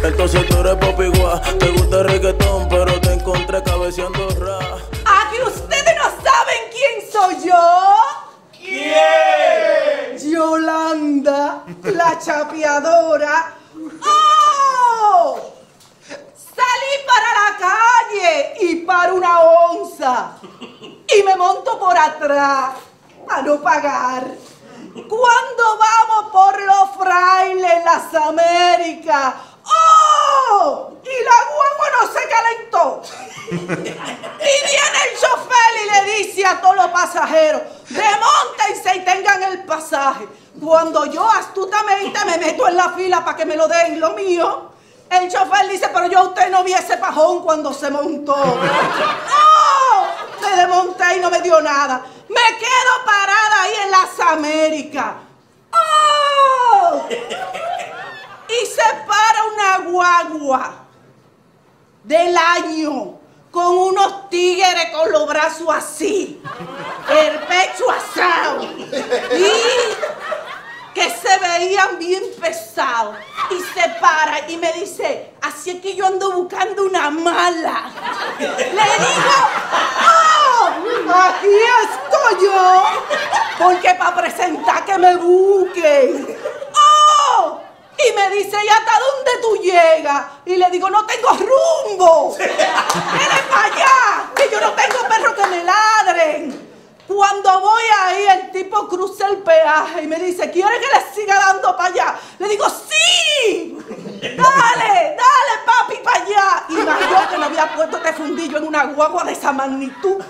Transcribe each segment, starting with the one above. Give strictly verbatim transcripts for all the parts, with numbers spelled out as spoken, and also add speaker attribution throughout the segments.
Speaker 1: Entonces tú eres popiguá, te gusta el reggaetón, pero te encontré cabeceando ra.
Speaker 2: ¿A que ustedes no saben quién soy yo?
Speaker 3: ¿Quién?
Speaker 2: Yolanda, la chapeadora. ¡Oh! Salí para la calle y para una onza y me monto por atrás a no pagar. Cuando vamos por los frailes en las Américas, ¡oh! Y la guagua no se calentó. Y viene el chofer y le dice a todos los pasajeros, desmóntense y tengan el pasaje. Cuando yo astutamente me meto en la fila para que me lo den lo mío, el chofer dice, pero yo a usted no vi ese pajón cuando se montó. ¡No! Me desmonté y no me dio nada. Me quedo parada ahí en las Américas. ¡Oh! Y se para una guagua del año con unos tigres con los brazos así, el pecho asado, y que se veían bien pesados. Y se para y me dice, así es que yo ando buscando una mala. Le digo, ¡oh! Aquí estoy yo, porque para presentar que me busquen. ¡Oh! Y me dice, ¿y hasta dónde tú llegas? Y le digo, no tengo rumbo. ¡Eres para allá! Que yo no tengo perros que me ladren. Cuando voy ahí, el tipo cruza el peaje y me dice, ¿quiere que le siga dando para allá? Le digo, ¡sí! ¡Dale, dale, papi, para allá! Y más yo que me había puesto este fundillo en una guagua de esa magnitud.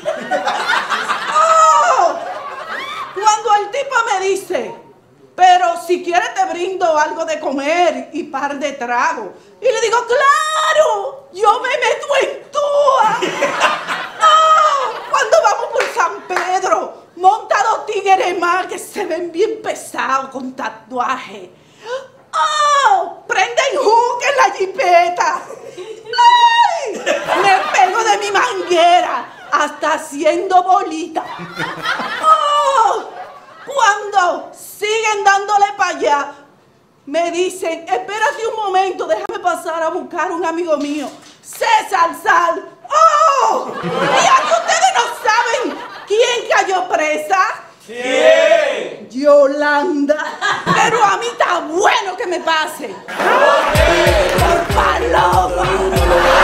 Speaker 2: ¡Oh! Cuando el tipo me dice, pero si quieres te brindo algo de comer y par de tragos. Y le digo, ¡claro! Yo me meto en toa. ¡Oh! Cuando vamos por San Pedro, monta dos tigres más que se ven bien pesados con tatuajes. ¡Oh! Prenden hook en la jipeta. ¡Ay! Me pego de mi manguera hasta haciendo bolita. ¡Oh! Cuando siguen dándole para allá, me dicen, espérate un momento, déjame pasar a buscar un amigo mío, César Sal. ¡Oh! ¿Y aquí ustedes no saben quién cayó presa?
Speaker 3: ¿Quién?
Speaker 2: Yolanda. Pero a mí está bueno que me pase. Por paloma.